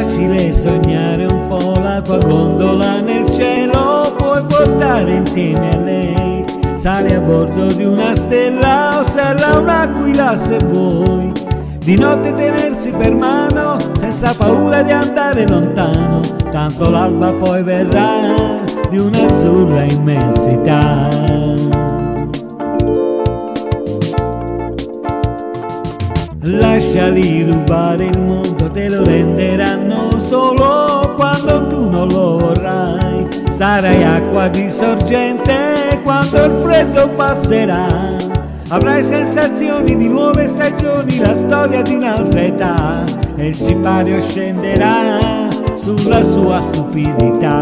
facile sognare un po' la tua gondola nel cielo, puoi portare insieme a lei. Sali a bordo di una stella, osserva un'aquila se vuoi. Di notte tenersi per mano, senza paura di andare lontano, tanto l'alba poi verrà di un'azzurra immensità. Lasciali rubare il mondo, te lo renderanno solo quando tu non lo vorrai. Sarai acqua di sorgente quando il freddo passerà. Avrai sensazioni di nuove stagioni, la storia di un'altra età, e il sipario scenderà sulla sua stupidità.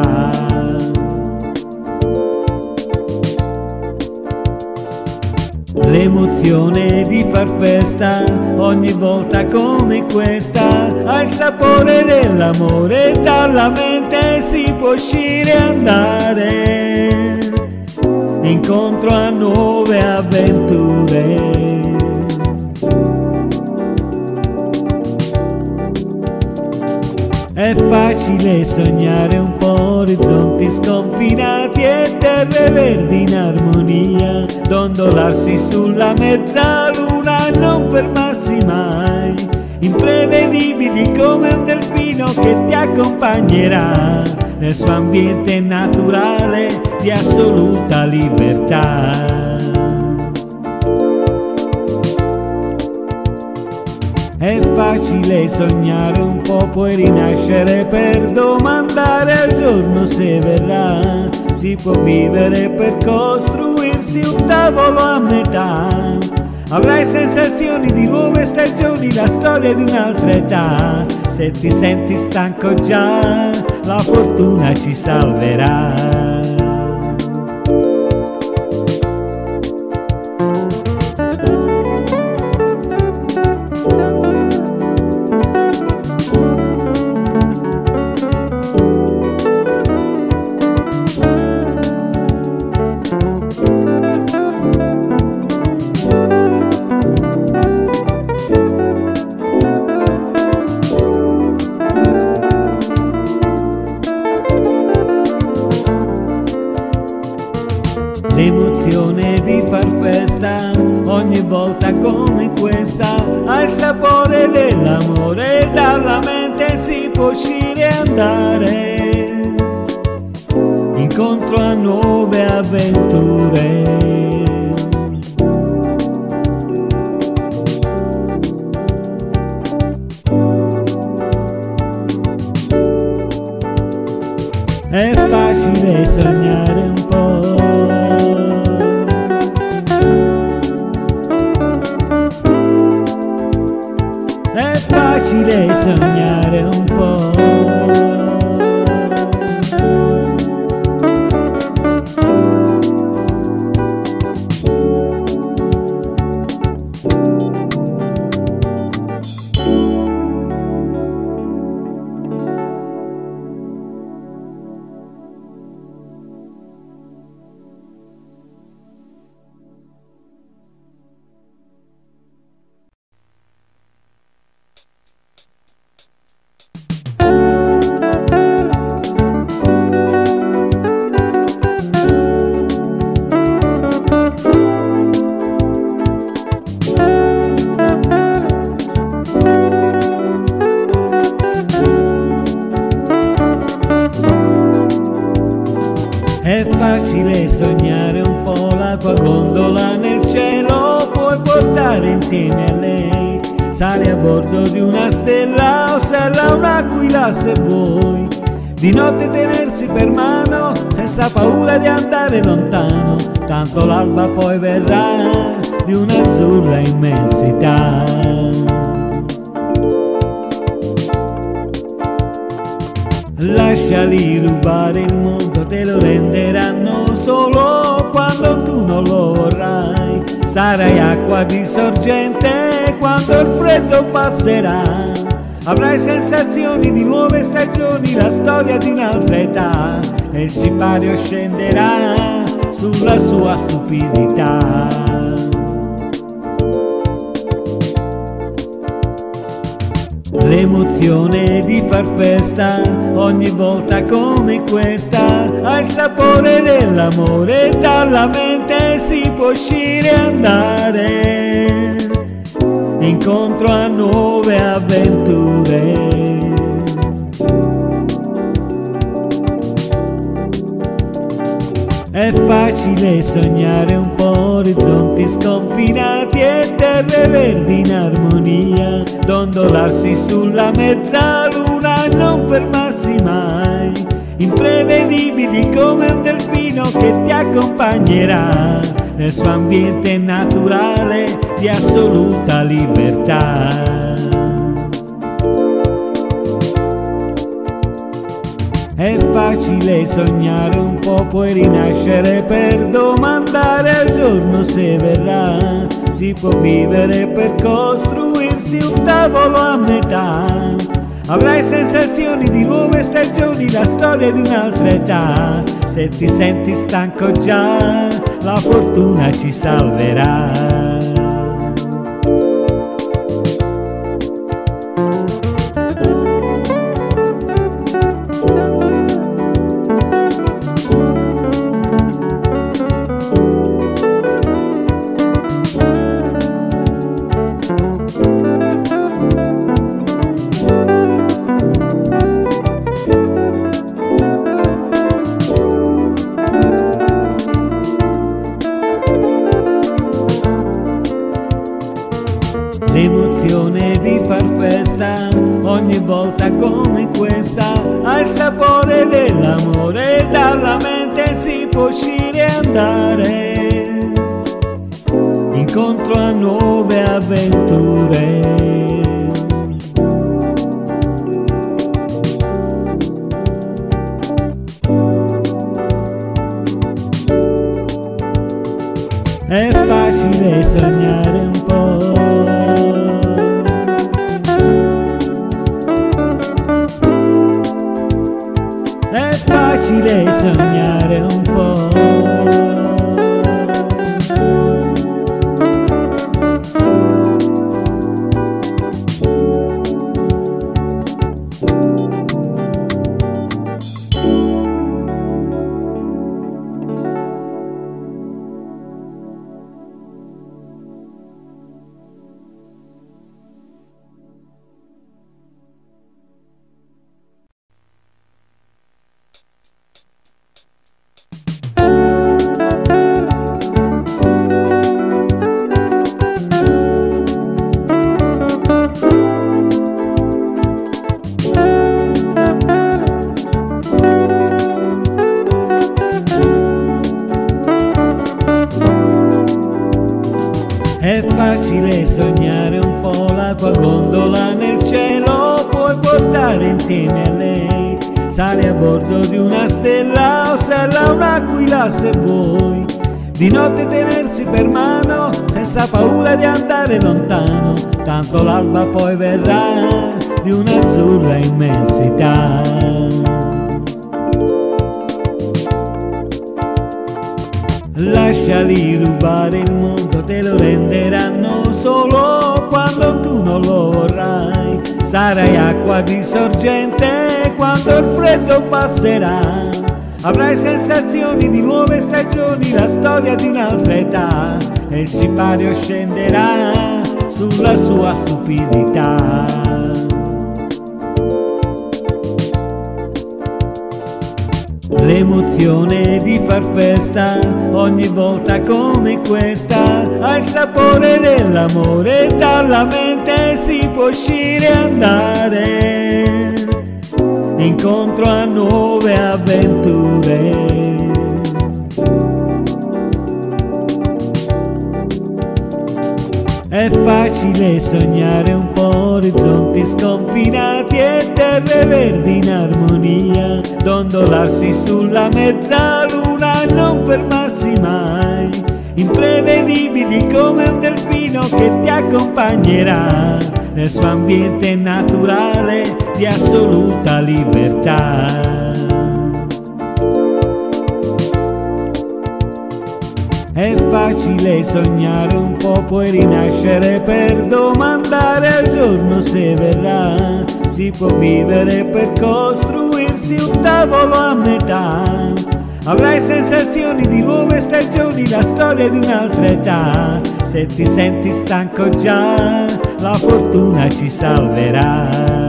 L'emozione di far festa ogni volta come questa ha il sapore dell'amore, dalla mente si può uscire e andare incontro a nuove avventure. È facile sognare un po' orizzonti sconfinati e terre verdi in armonia, dondolarsi sulla mezzaluna e non fermarsi mai, imprevedibili come un delfino che ti accompagnerà nel suo ambiente naturale di assoluta libertà. È facile sognare un po', puoi rinascere per domandare al giorno se verrà. Si può vivere per costruirsi un tavolo a metà. Avrai sensazioni di nuove stagioni, la storia di un'altra età. Se ti senti stanco già, la fortuna ci salverà. L'emozione di far festa ogni volta come questa ha il sapore dell'amore, dalla mente si può uscire e andare incontro a nuove avventure. È facile sognare un po'. È facile sognare un po'. È facile sognare un po' la tua gondola nel cielo, puoi portare insieme a lei. Sali a bordo di una stella, osserva un'aquila se vuoi. Di notte tenersi per mano, senza paura di andare lontano, tanto l'alba poi verrà di un'azzurra immensità. Lasciali rubare il mondo, te lo renderanno solo quando tu non lo vorrai. Sarai acqua di sorgente quando il freddo passerà. Avrai sensazioni di nuove stagioni, la storia di un'altra età, e il sipario scenderà sulla sua stupidità. L'emozione L'emozione di far festa ogni volta come questa ha il sapore dell'amore, dalla mente si può uscire e andare incontro a nuove avventure. È facile sognare un po' orizzonti sconfinati e terre verdi in armonia, dondolarsi sulla mezzaluna e non fermarsi mai, imprevedibili come un delfino che ti accompagnerà nel suo ambiente naturale di assoluta libertà. È facile sognare un po', puoi rinascere per domandare al giorno se verrà. Si può vivere per costruirsi un tavolo a metà. Avrai sensazioni di nuove stagioni, la storia di un'altra età. Se ti senti stanco già, la fortuna ci salverà. L'emozione di far festa ogni volta come questa ha il sapore dell'amore, dalla mente si può uscire e andare incontro a nuove avventure. È facile sognare un po'. È facile sognare un po'. È facile sognare un po', la tua gondola nel cielo puoi portare insieme a lei. Sali a bordo di una stella, osserva un'aquila se vuoi. Di notte tenersi per mano, senza paura di andare lontano, tanto l'alba poi verrà di un'azzurra immensità. Lasciali rubare il mondo, te lo renderanno solo quando tu non lo vorrai. Sarai acqua di sorgente quando il freddo passerà. Avrai sensazioni di nuove stagioni, la storia di un'altra età, e il sipario scenderà sulla sua stupidità. L'emozione di far festa ogni volta come questa ha il sapore dell'amore, dalla mente si può uscire e andare incontro a nuove avventure. È facile sognare un po', orizzonti sconfinati e terre verdi in armonia, dondolarsi sulla mezzaluna e non fermarsi mai, imprevedibili come un delfino che ti accompagnerà nel suo ambiente naturale di assoluta libertà. È facile sognare un po', puoi rinascere per domandare al giorno se verrà. si può vivere per costruirsi un tavolo a metà. Avrai sensazioni di nuove stagioni, la storia di un'altra età. Se ti senti stanco già, la fortuna ci salverà.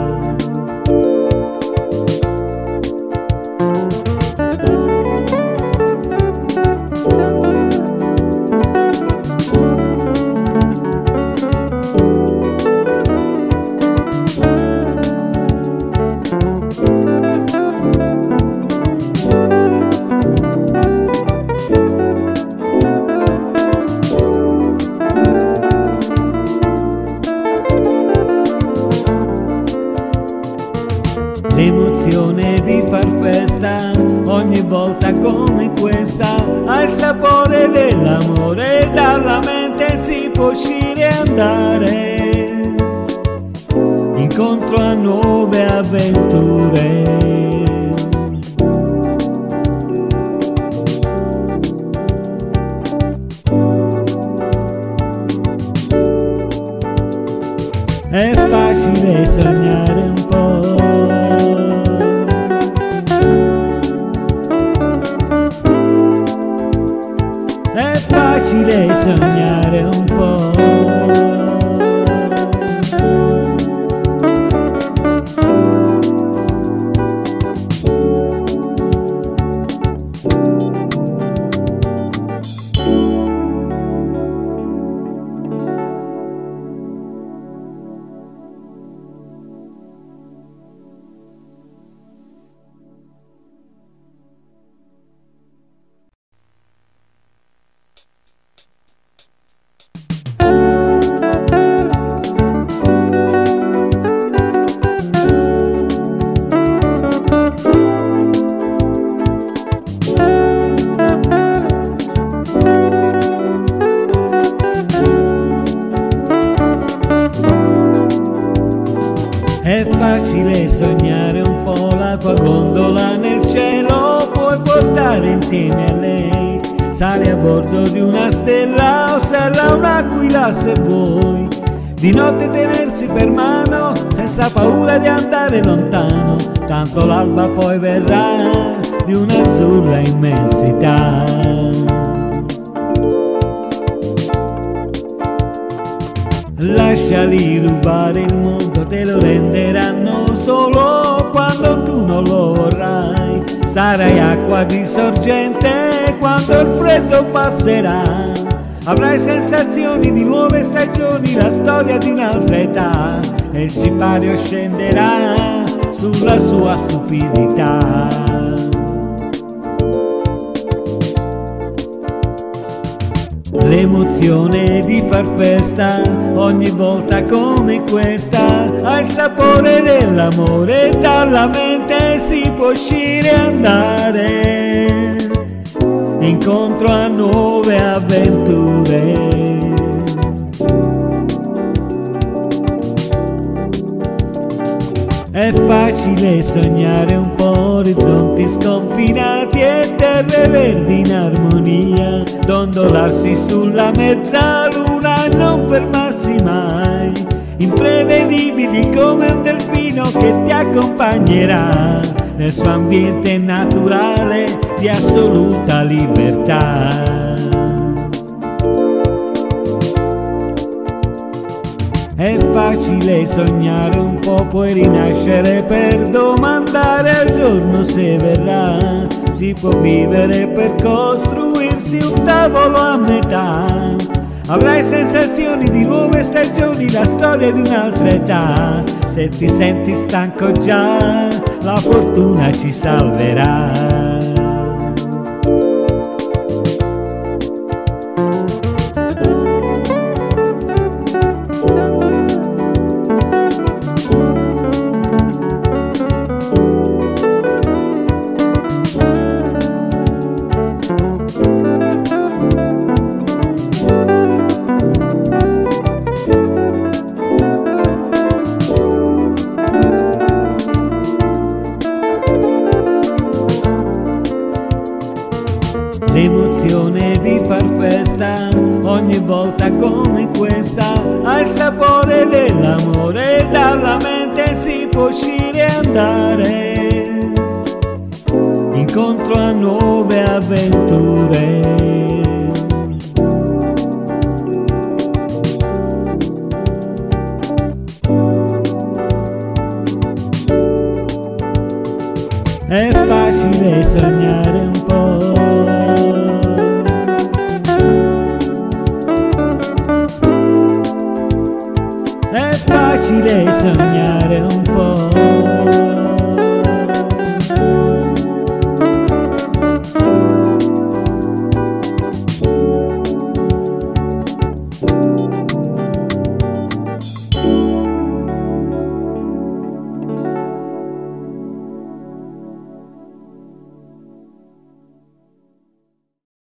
L'emozione di far festa ogni volta come questa ha il sapore dell'amore, dalla mente si può uscire e andare incontro a nuove avventure. È facile sognare un po', è facile sognare un po'. È facile sognare un po', la tua gondola nel cielo puoi portare insieme a lei. Sali a bordo di una stella, osserva un'aquila se vuoi. Di notte tenersi per mano, senza paura di andare lontano. Tanto l'alba poi verrà di un'azzurra immensità. Lasciali rubare il mondo, te lo renderanno solo quando tu non lo vorrai. Sarai acqua di sorgente quando il freddo passerà. Avrai sensazioni di nuove stagioni, la storia di un'altra età. E il sipario scenderà sulla sua stupidità. L'emozione di far festa ogni volta come questa ha il sapore dell'amore, dalla mente si può uscire e andare incontro a nuove avventure. È facile sognare un po', orizzonti sconfinati e terre verdi in armonia, dondolarsi sulla mezzaluna e non fermarsi mai, imprevedibili come un delfino che ti accompagnerà nel suo ambiente naturale di assoluta libertà. È facile sognare un po', puoi rinascere per domandare al giorno se verrà. Si può vivere per costruirsi un tavolo a metà. Avrai sensazioni di nuove stagioni, la storia di un'altra età. Se ti senti stanco già, la fortuna ci salverà. L'emozione di far festa ogni volta come questa ha il sapore dell'amore, dalla mente si può uscire e andare incontro a nuove avventure. È facile sognare un po', è facile sognare